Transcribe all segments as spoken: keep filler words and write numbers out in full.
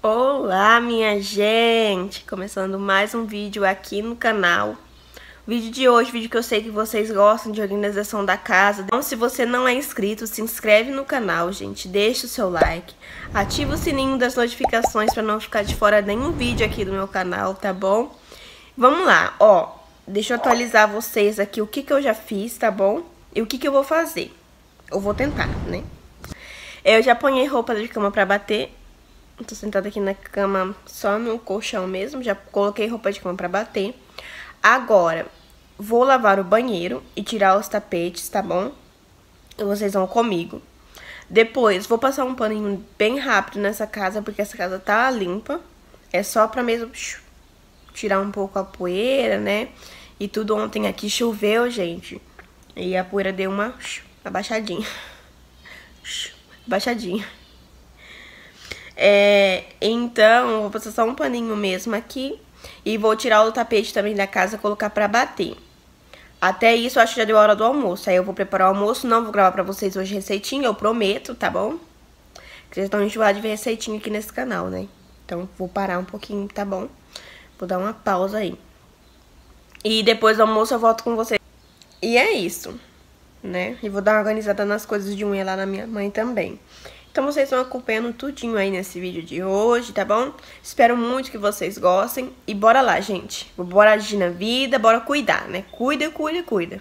Olá, minha gente! Começando mais um vídeo aqui no canal. O vídeo de hoje, vídeo que eu sei que vocês gostam de organização da casa. Então, se você não é inscrito, se inscreve no canal, gente. Deixa o seu like. Ativa o sininho das notificações para não ficar de fora nenhum vídeo aqui do meu canal, tá bom? Vamos lá, ó. Deixa eu atualizar vocês aqui o que que eu já fiz, tá bom? E o que que eu vou fazer. Eu vou tentar, né? Eu já ponhei roupa de cama pra bater. Tô sentada aqui na cama só no colchão mesmo. Já coloquei roupa de cama pra bater. Agora, vou lavar o banheiro e tirar os tapetes, tá bom? E vocês vão comigo. Depois, vou passar um paninho bem rápido nessa casa, porque essa casa tá limpa. É só pra mesmo tirar um pouco a poeira, né? E tudo ontem aqui choveu, gente. E a poeira deu uma abaixadinha. Abaixadinha. É, então, vou passar só um paninho mesmo aqui. E vou tirar o tapete também da casa e colocar pra bater. Até isso, eu acho que já deu a hora do almoço. Aí eu vou preparar o almoço. Não vou gravar pra vocês hoje receitinha, eu prometo, tá bom? Porque vocês estão enjoados de ver receitinha aqui nesse canal, né? Então, vou parar um pouquinho, tá bom? Vou dar uma pausa aí. E depois do almoço eu volto com vocês. E é isso, né? E vou dar uma organizada nas coisas de unha lá na minha mãe também. Então vocês estão acompanhando tudinho aí nesse vídeo de hoje, tá bom? Espero muito que vocês gostem. E bora lá, gente. Bora agir na vida, bora cuidar, né? Cuida, cuida, cuida.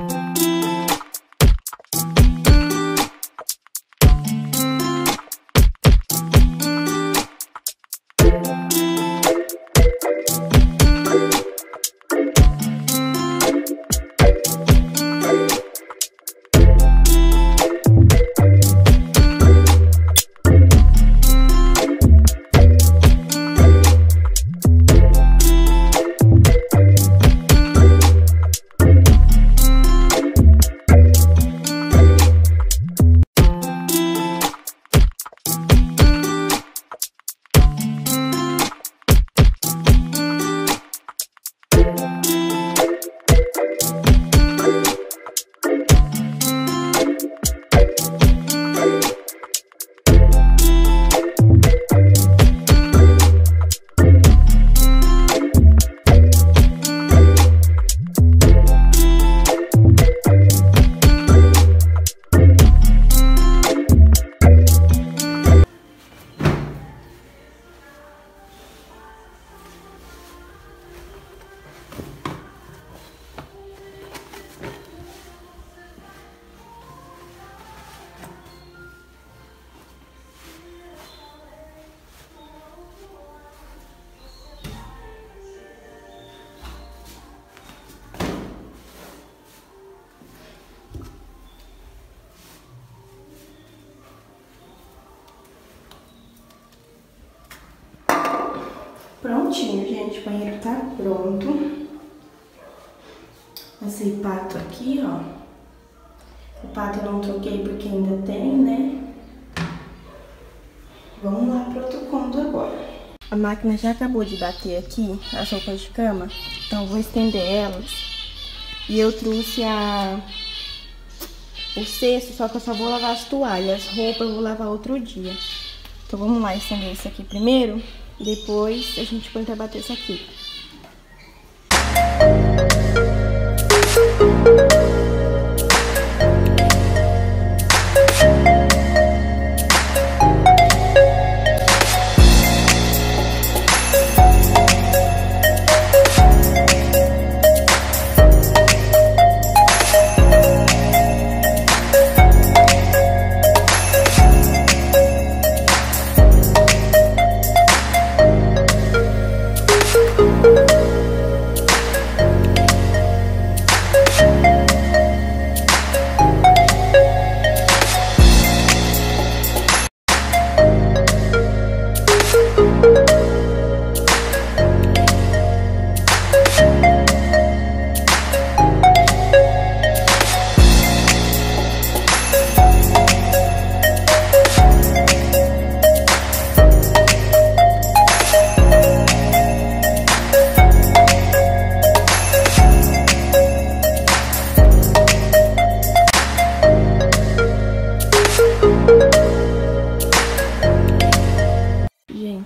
Prontinho, gente, o banheiro tá pronto. Passei pato aqui, ó. O pato eu não troquei porque ainda tem, né? Vamos lá pro outro cômodo agora. A máquina já acabou de bater aqui as roupas de cama, então eu vou estender elas. E eu trouxe a... o cesto, só que eu só vou lavar as toalhas. As roupas eu vou lavar outro dia. Então vamos lá estender isso aqui primeiro. Depois a gente põe pra bater isso aqui.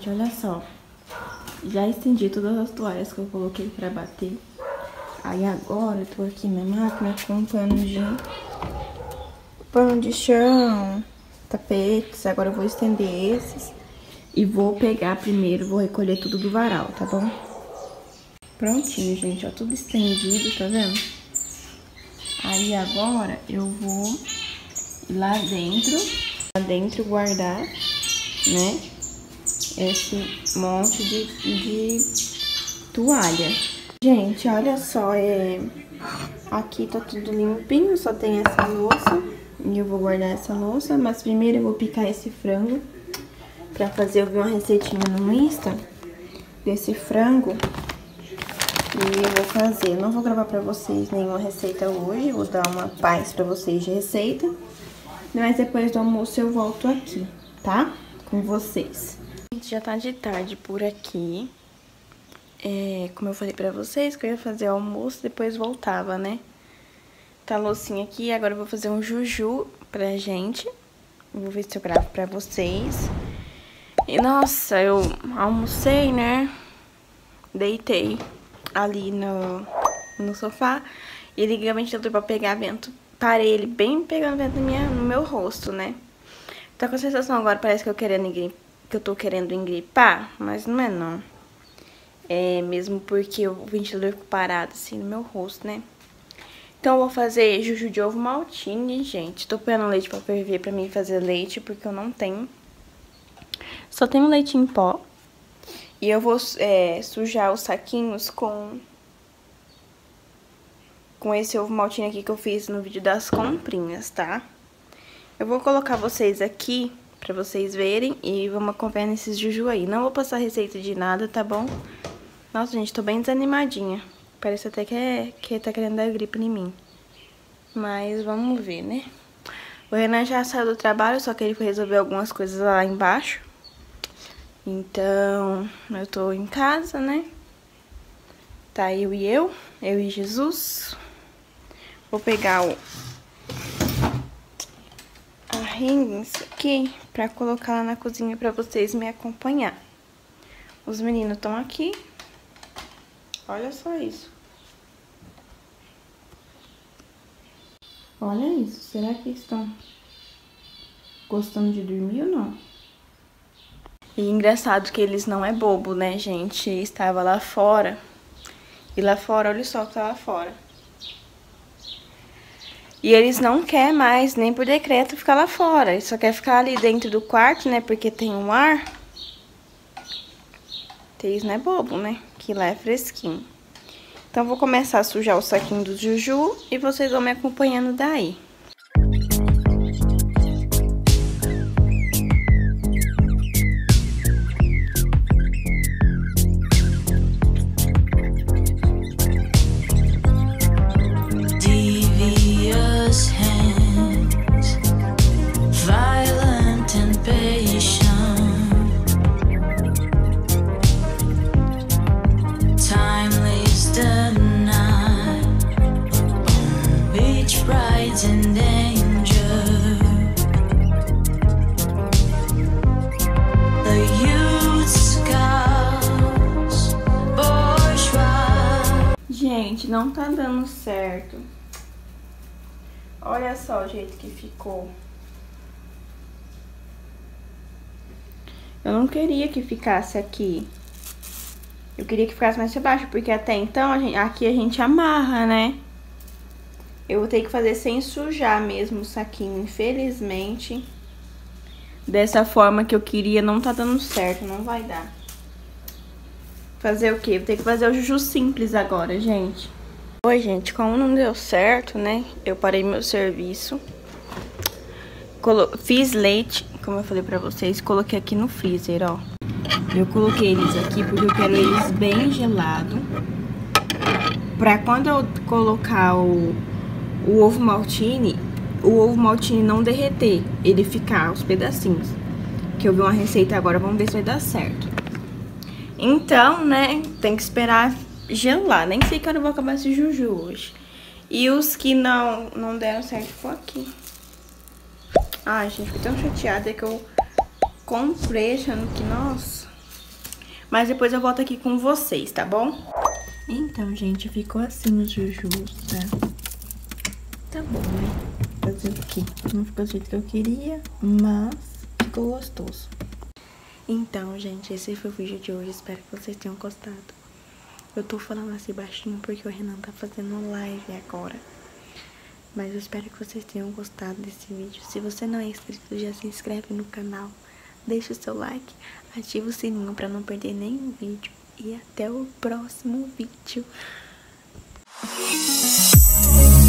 gente, olha só. Já estendi todas as toalhas que eu coloquei pra bater. Aí agora eu tô aqui na máquina com pano de... pano de chão, tapetes. Agora eu vou estender esses. E vou pegar primeiro, vou recolher tudo do varal, tá bom? Prontinho, gente, ó, tudo estendido, tá vendo? Aí agora eu vou ir lá dentro, lá dentro guardar, né, esse monte de, de toalha. Gente, olha só, é... aqui tá tudo limpinho, só tem essa louça. E eu vou guardar essa louça, mas primeiro eu vou picar esse frango. Pra fazer, eu vi uma receitinha no Insta desse frango. E eu vou fazer, eu não vou gravar pra vocês nenhuma receita hoje, vou dar uma paz pra vocês de receita. Mas depois do almoço eu volto aqui, tá? Com vocês. Gente, já tá de tarde por aqui. É, como eu falei pra vocês, que eu ia fazer o almoço, depois voltava, né? Tá a loucinha aqui, agora eu vou fazer um juju pra gente. Vou ver se eu gravo pra vocês. E, nossa, eu almocei, né? Deitei ali no, no sofá e liguei o ventilador pra pegar vento. Parei ele bem pegando vento no, minha, no meu rosto, né? Tá com a sensação agora, parece que eu, querendo, que eu tô querendo engripar, mas não é não. É mesmo porque o ventilador ficou parado assim no meu rosto, né? Então eu vou fazer juju de ovo maltine, gente. Tô pegando leite pra ferver pra mim fazer leite, porque eu não tenho. Só tenho leite em pó. E eu vou é, sujar os saquinhos com... com esse ovo maltine aqui que eu fiz no vídeo das comprinhas, tá? Eu vou colocar vocês aqui pra vocês verem e vamos acompanhar nesses juju aí. Não vou passar receita de nada, tá bom? Nossa, gente, tô bem desanimadinha. Parece até que, é, que tá querendo dar gripe em mim. Mas vamos ver, né? O Renan já saiu do trabalho, só que ele foi resolver algumas coisas lá embaixo. Então, eu tô em casa, né? Tá eu e eu, eu e Jesus. Vou pegar o... a rings aqui pra colocar lá na cozinha pra vocês me acompanhar. Os meninos estão aqui. Olha só isso. Olha isso. Será que estão gostando de dormir ou não? E engraçado que eles não é bobo, né, gente? Estava lá fora. E lá fora, olha só que tá lá fora. E eles não querem mais, nem por decreto, ficar lá fora. Eles só querem ficar ali dentro do quarto, né? Porque tem um ar. Eles não é bobo, né? Que lá é fresquinho. Então, vou começar a sujar o saquinho do juju e vocês vão me acompanhando daí. Gente, não tá dando certo. Olha só o jeito que ficou. Eu não queria que ficasse aqui. Eu queria que ficasse mais pra baixo, porque até então a gente, aqui a gente amarra, né? Eu vou ter que fazer sem sujar mesmo o saquinho, infelizmente. Dessa forma que eu queria, não tá dando certo, não vai dar. Fazer o quê? Vou ter que fazer o juju simples agora, gente. Oi, gente, como não deu certo, né? Eu parei meu serviço. Colo... Fiz leite, como eu falei pra vocês, coloquei aqui no freezer, ó. Eu coloquei eles aqui porque eu quero eles bem gelados. Pra quando eu colocar o, o ovo maltine, o ovo maltine não derreter, ele ficar os pedacinhos. Que eu vi uma receita agora, vamos ver se vai dar certo. Então, né, tem que esperar gelar. Nem sei que eu não vou acabar esse juju hoje. E os que não, não deram certo ficou aqui. Ai, gente, fiquei tão chateada que eu comprei achando que, nossa, Mas depois eu volto aqui com vocês, tá bom? Então, gente, ficou assim os jujus, tá? Tá bom, né? Fazer o quê? Não ficou do jeito que eu queria, mas ficou gostoso. Então, gente, esse foi o vídeo de hoje. Espero que vocês tenham gostado. Eu tô falando assim baixinho porque o Renan tá fazendo live agora. Mas eu espero que vocês tenham gostado desse vídeo. Se você não é inscrito, já se inscreve no canal. Deixa o seu like, ativa o sininho pra não perder nenhum vídeo. E até o próximo vídeo.